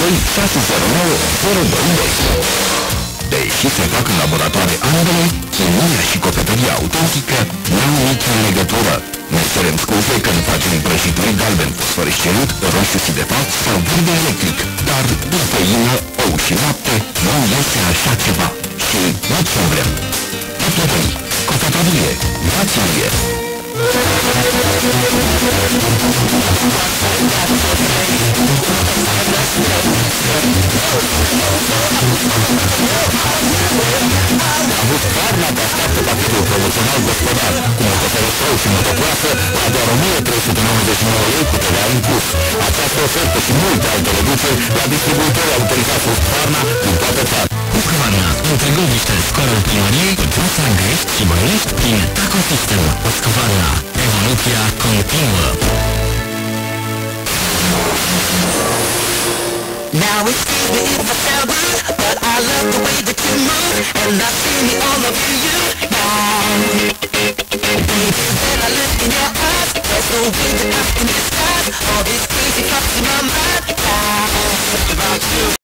Deși se fac în laboratoare ambele, chimia și cofetăria autentică n-au nicio legătură. Ne cerem scuze când facem prăjituri galben fosforescent, roșu sidepat sau verde electric, dar proteină, ou și lapte nu este așa ceva. Și nici nu vrem. Paperii, cofetărie, rațiune. Husqvarna te așteaptă pachetul promoțional gospodar cu motoferesou și motocroasă la doar 1399 lei cu TVA inclus. Această ofertă și multe alte reduceri la distribuitori autorizați Husqvarna din toată țara. Husqvarna, în Târgoviște, scorul primăriei, Piața Găiești și Băiești prin Ecosystem. Husqvarna, evoluția continuă. Now excuse me if I sound rude, but I love the way that you move, and I see me all over you, yeah. Baby, when I look in your eyes, there's no way that I can disguise all these crazy thoughts in my mind, yeah. About you.